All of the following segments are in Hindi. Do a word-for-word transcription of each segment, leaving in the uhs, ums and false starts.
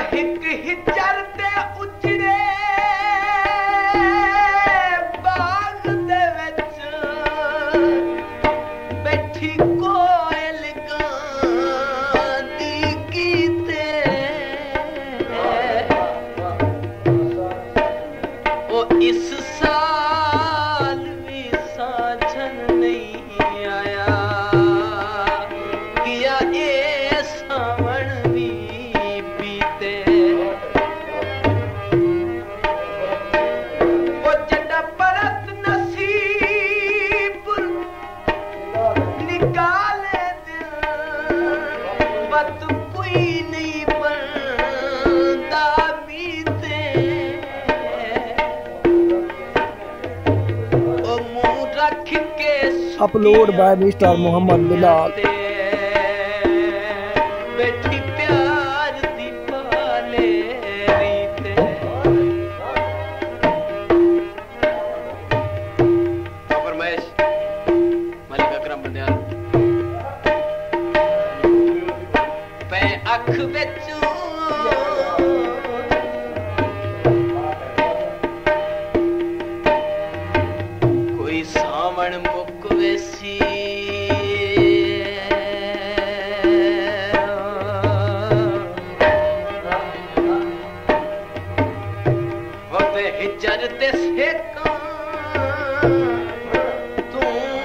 हिक हिजर ते उजड़े बाग दे विच बैठी कोयल गांदी कीते ओ इस साल भी साजन नहीं आया किया ए सावन भी बीते ओ जड़ा परत नसीब निकाले दिल बत कोई नहीं बनदा बीते ओ मुंह रख के upload by mister Mohammad Bilal. बैठी प्यार दी पाले रीते फरमाइश मलिक अकरम बंदियाल पे अख विच कोई सावण मुक वेसी होते हिजर ते सेका तू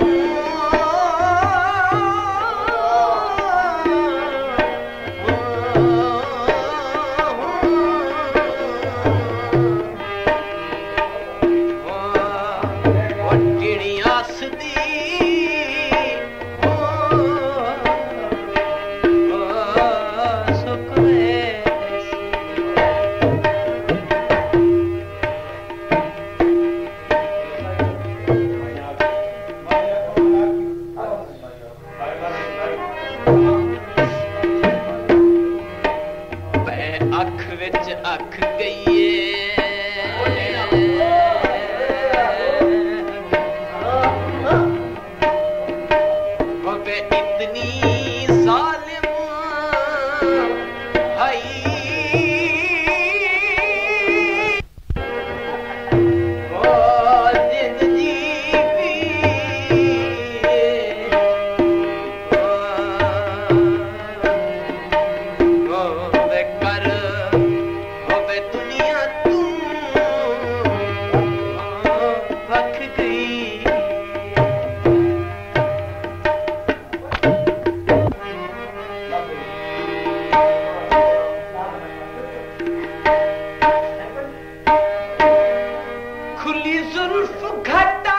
अख विच अख गईए होवे इतनी जालिम हई ओ जिंदगी होवे कर होवे दुनिया तू वख गई खुली जुल्फ घटा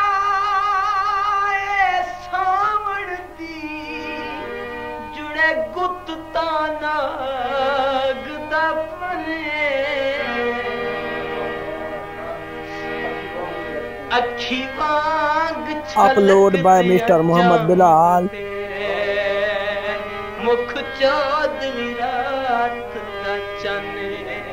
सावण दी जुड़े गुत तानाग दा पने अखी वांग upload by mister Mohammad Bilal. मुख चौदवी रात दा चने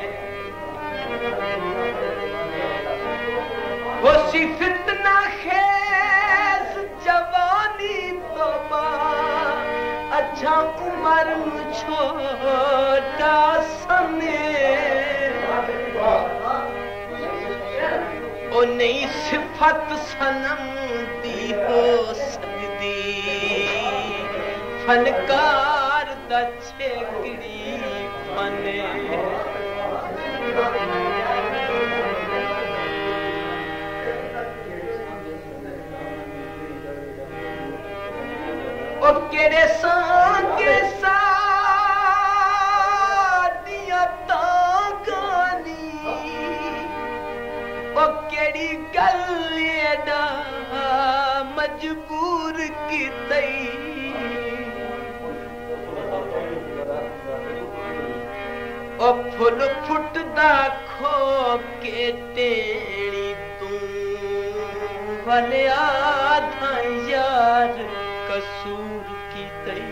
होसी फितना खेस जवानी तोबा अच्छा उम्र छोटा सने ओ नई सिफत सनम दी हो सकदी फनकार दा छेकड़ी फने ओ केड़े सांगे सादियां तांगानी ओ केड़ी गल एडा मजबूर की तई ओ फुल फुटदा खो के टेणी तू वाले आधा यार कसूर की तई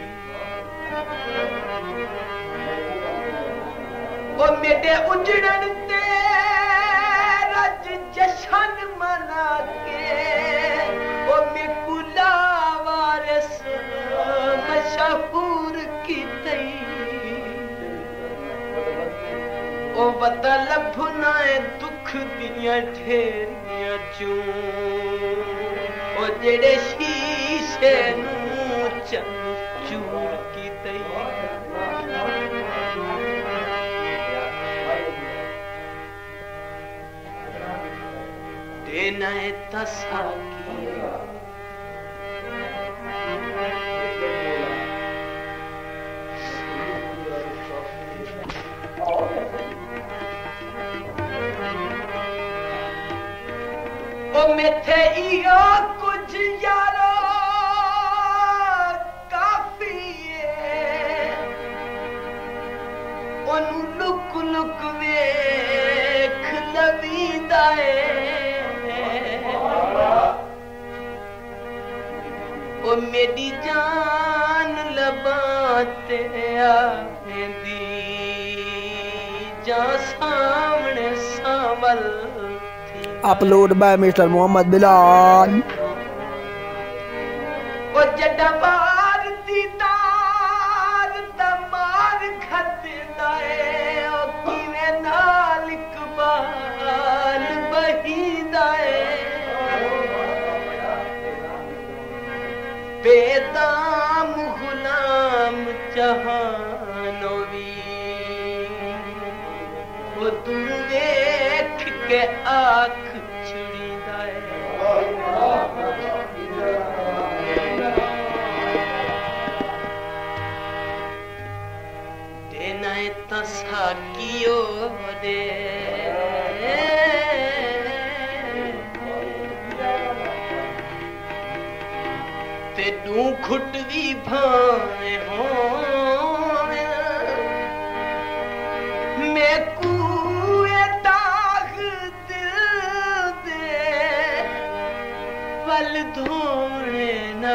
ओ मेरे उजड़न ते रज जशन मना के ओ मैं कुला वारस मशहूर की तई ओ बदल भुनाए दुख दिया ढेरिया चूं ओ जेड़े शीशे नू चन चूर की दई देना है तसा ओ मेथे इयो कुछ यारो काफी है ओनू लुक लुक वेख लवींदा है ओ मेरी जान लबाते आवेंदी जा सामने सावल Upload by Mister Muhammad Bilal. ओ जड़ा बार दी तार तमार खतदा है ओ किवें नाल इकबाल बहीदा है बेदाम गुलाम जहानो वी ओ तू देख के आख तसा कियो दे ते दू खुटवी भाए हो मैं कुए दाग दिल दे पल धोने न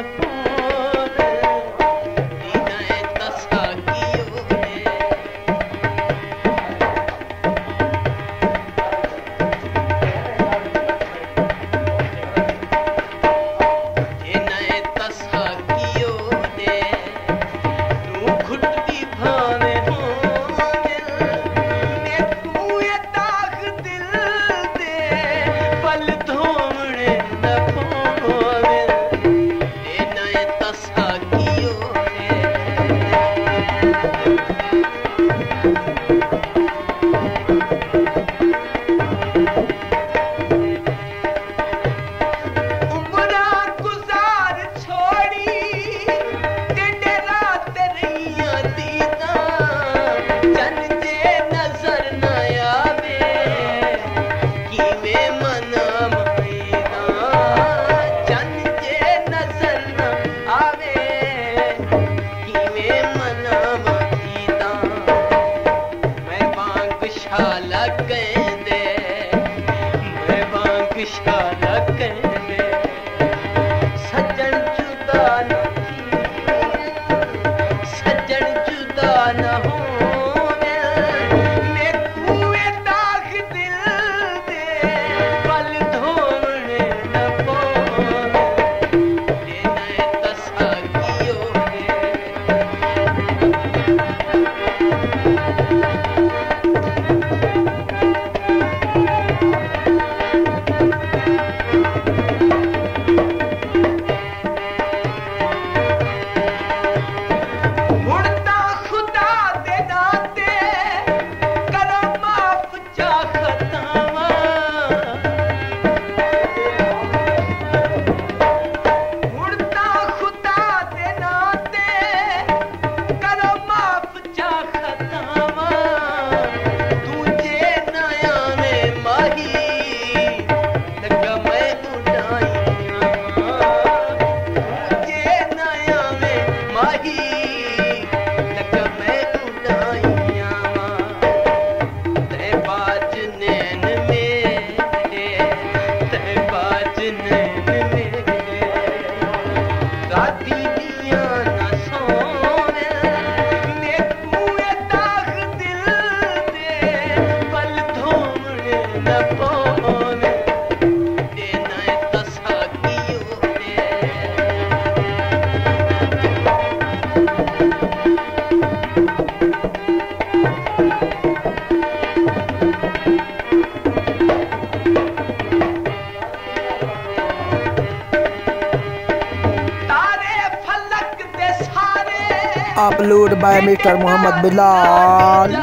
upload by Mister Muhammad Bilal.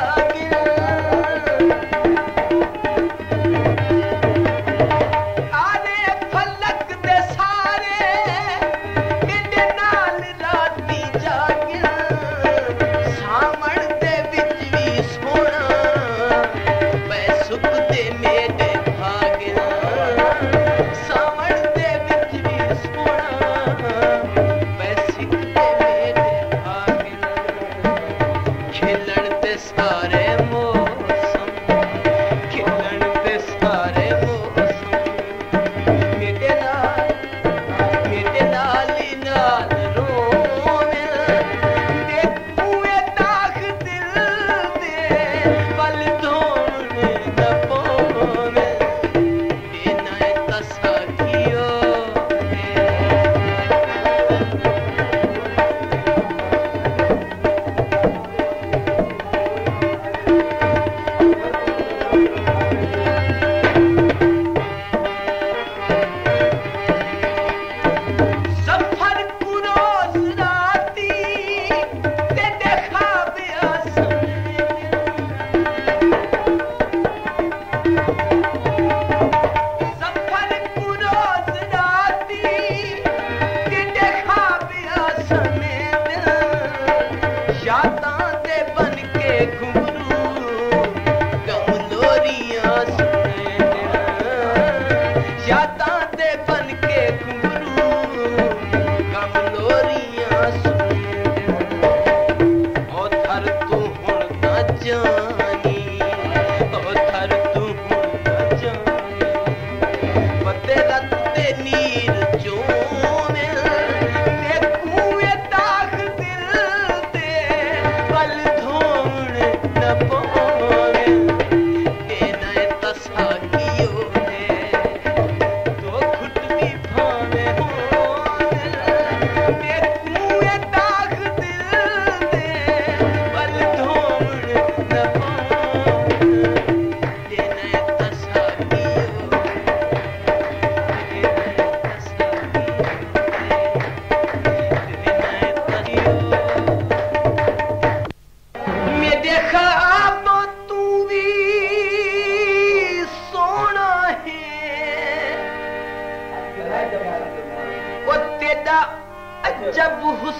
जब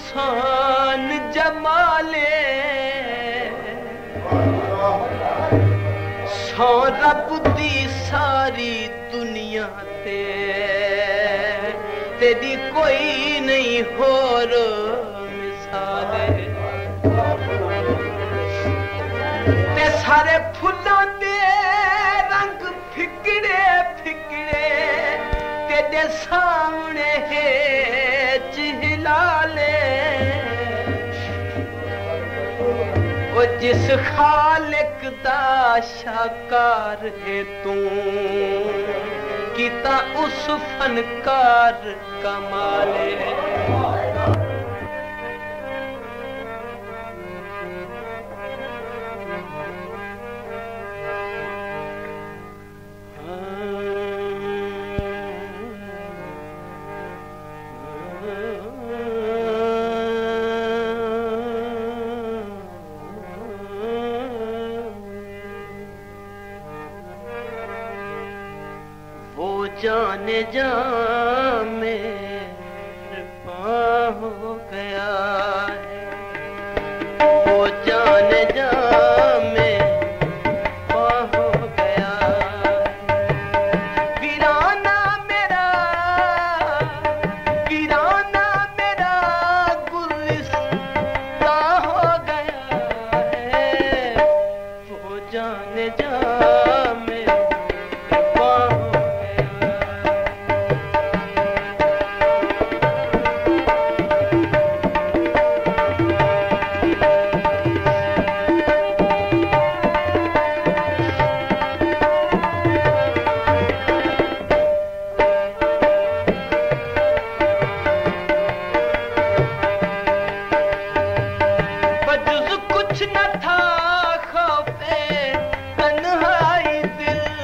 हुसान जमाले सौ रब दी सारी दुनिया ते तेरी कोई नहीं होर मिसाले ते सारे फुल्लां दे रंग फिकड़े फिकड़े तेरे सामने है जिस खालिक दा शाकार है तू किता उस फनकार कमाले जाने जा मेरे पाँव हो गया है वो जाने जा मेरे पाँव हो गया वीराना मेरा वीराना मेरा गुलिस्ता हो गया है वो जाने जा कुछ न था खौफे तन्हाई दिल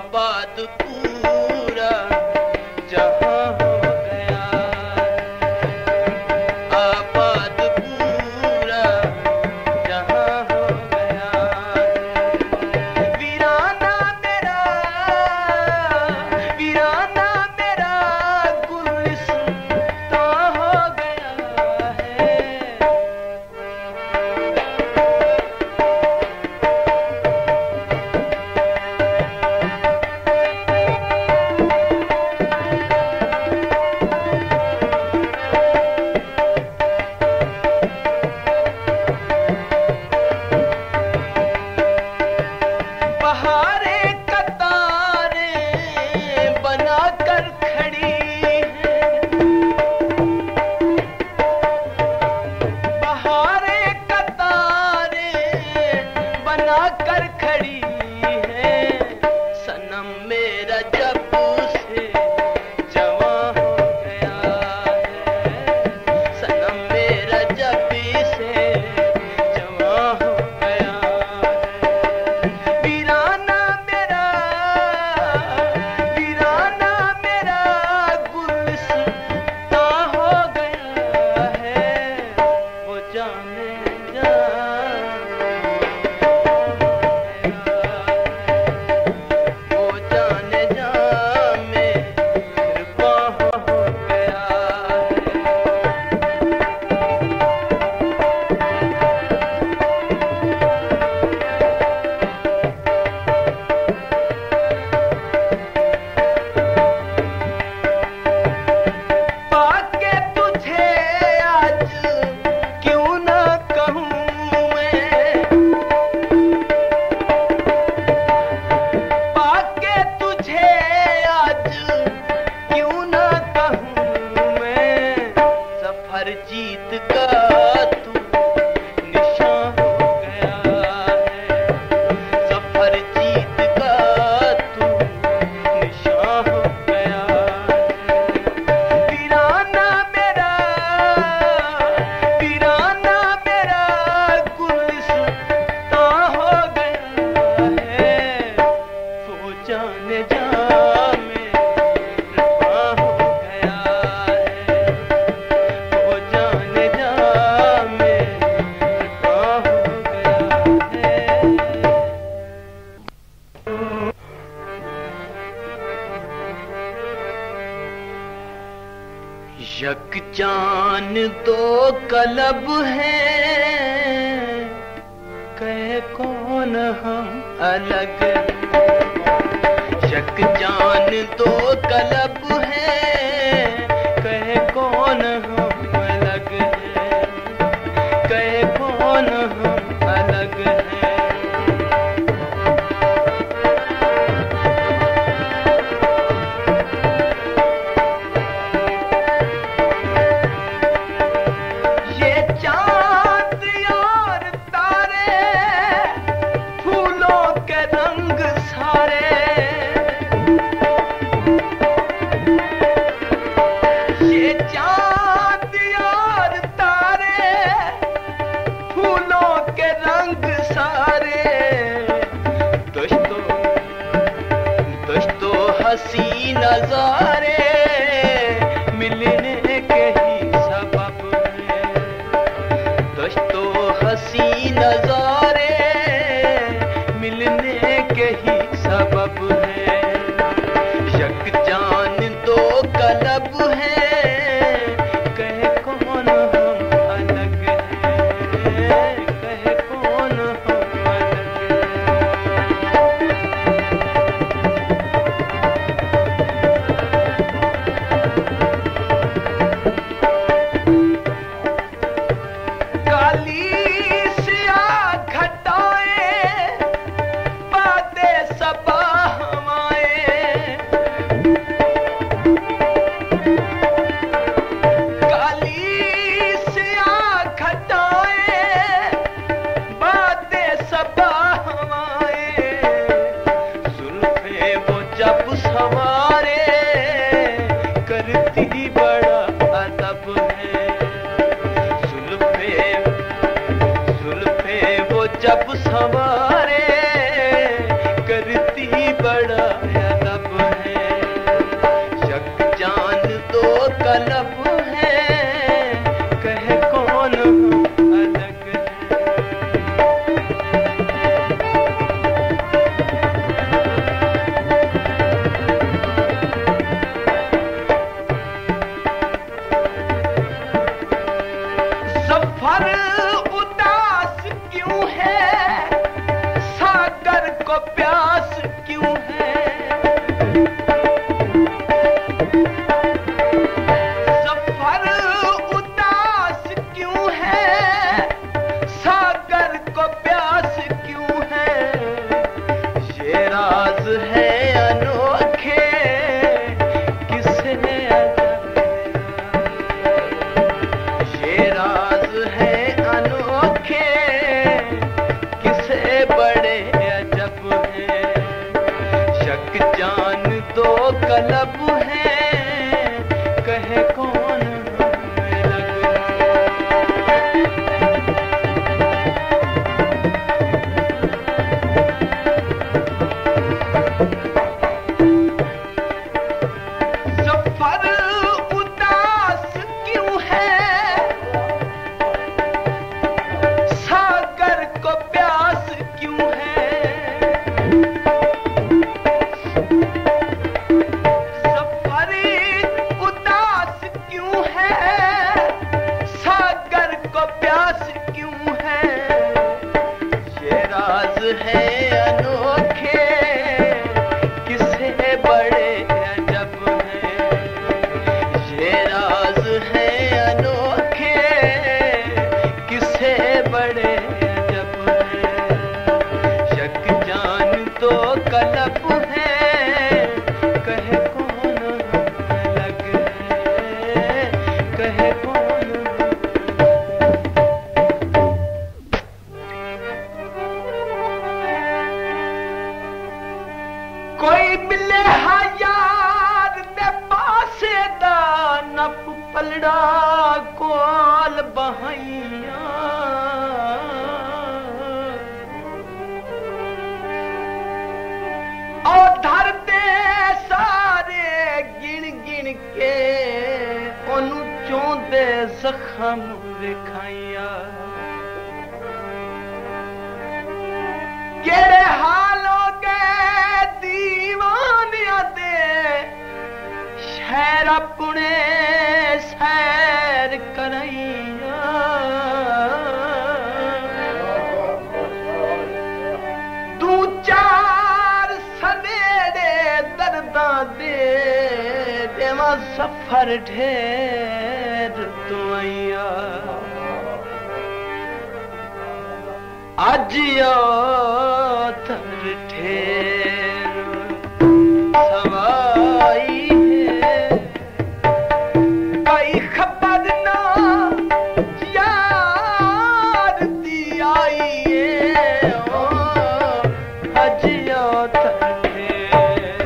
आबाद पूरा जहां हो गया, आबाद पूरा जहां हो गया। वीराना मेरा, वीराना मेरा गुलिस्तां हो गया है। कर खड़ी है सनम मेरा जब से जवां हो गया है, सनम मेरा जब से जवां हो गया है। वीराना मेरा, वीराना मेरा गुलिस्तां हो गया है। वो जाने जा जीत का तू निशान हो गया है, सफर जीत का तू निशान हो गया है। वीराना मेरा, वीराना मेरा गुलिस्तां हो गया है। वो जाने जा यक जान दो कलब हैं, कहे कौन हम अलग। यक जान दो कलब हैं, कहे कौन हम अलग हैं, कहे कौन हम अलग हैं। हसी नजारे मिलने के ही सबब है, दोस्तों हसी नजारे मिलने के ही सबब है। यक जान दो कलब है, कहे कौन हम अलग हैं, कहे कौन हम अलग हैं। जब सवारे करती बड़ा अदब है, शक जान दो कलब है, कहे कौन अलग है। सफर उदास क्यों है, सागर को प्यास क्यों है। सफर उदास क्यों है, सागर को प्यास क्यों है। ये राज है अनोखे, किसे अदब है। ये राज है अनोखे, किसे बड़े अजब है। शक जान दो कलब है, कहे कौन अलग है। सफर उदास क्यों है, सागर को प्यास क्यों है। सफर उदास क्यों है, सागर को प्यास क्यों है। ये राज है अनोखे, किसे बड़े अजब है। ये राज है अनोखे, किसे बड़े अजब है। शक जान दो कलब है, कहे कौन अलग है, कहे कौन। कोई मिले हा यार दे पासे दा, नप पलड़ा कोल बहाइया। और धर दे सारे गिन गिन के, ओनू चोंदे जख्म विखाइया। केड़े हाल हो गए दीवानिया दे, शहर अपने सैर करैया। दू चार सवेरे दर्दां दे, देवा सफर ढेर तो आइया। अज यो थर ठेर सवाई है, कोई खबर ना यार दी आई है। ओ अज यो थर ठेर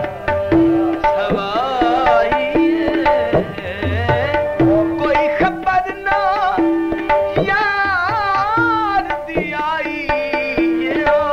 सवाई है, कोई खबर ना यार दी आई है।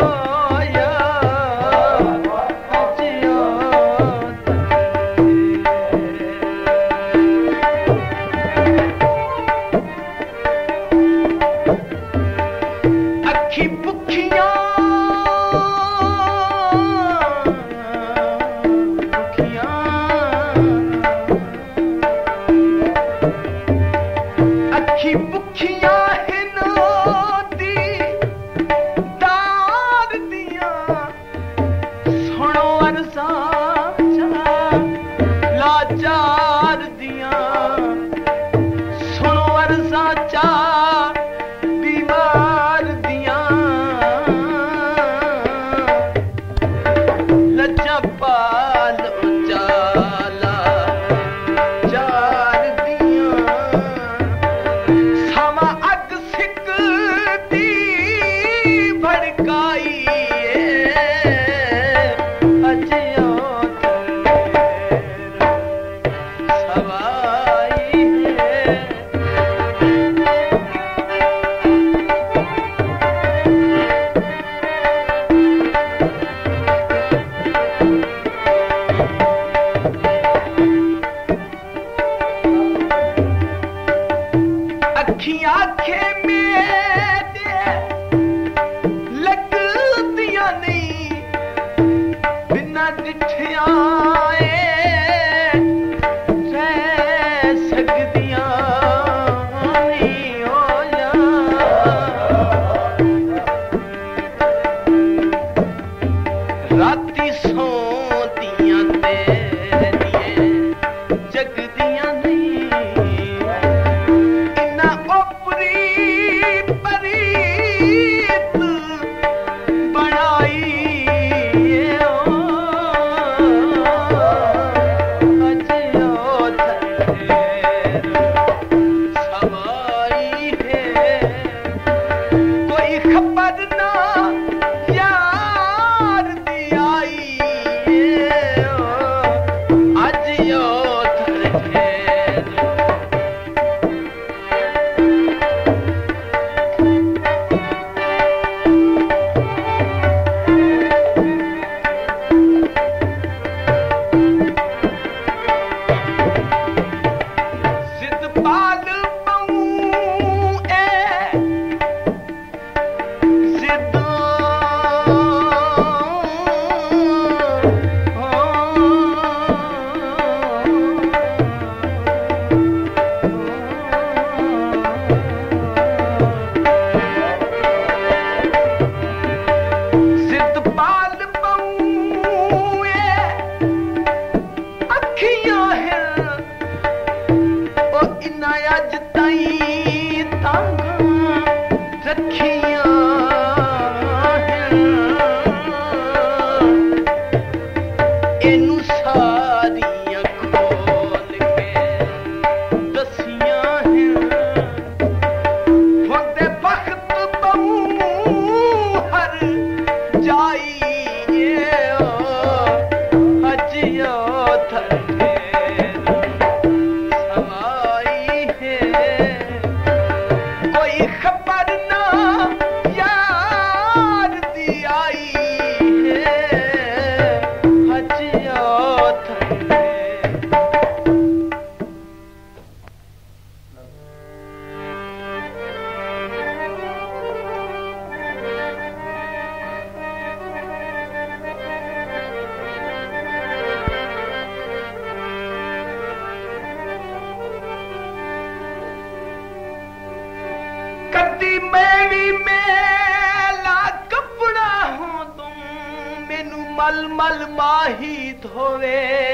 मल मल माही धोवे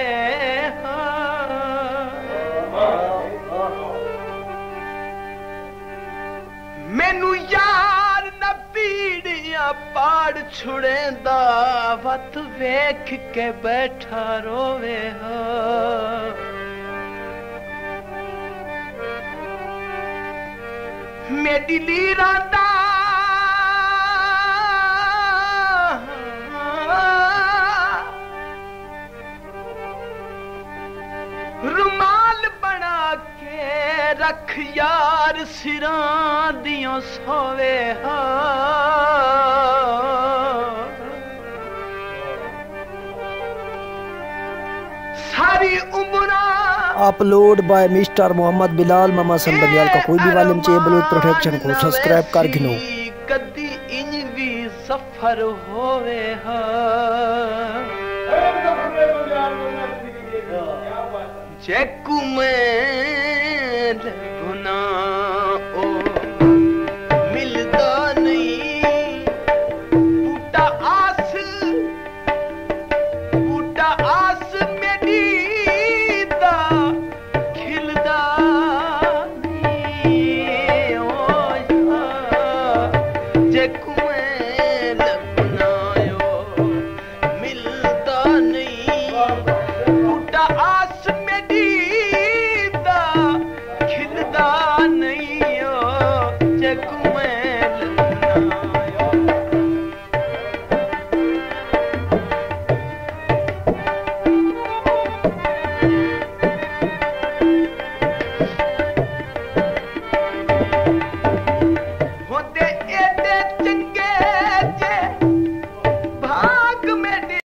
मैनू यार न पीड़ियां पाड़ छुड़ेंदा वत वेख के बैठा रोवे हो मेरी लीरा दा रुमाल बना के रख यार सिरां दियों सोवे हा सारी उम्र upload by mister Mohammad Bilal मामा संबंधियाल का कोई भी वालिम चाहिए बलूद प्रोटेक्शन को सब्सक्राइब कर गिनो कदी इंज भी सफर होवे हा जैकू में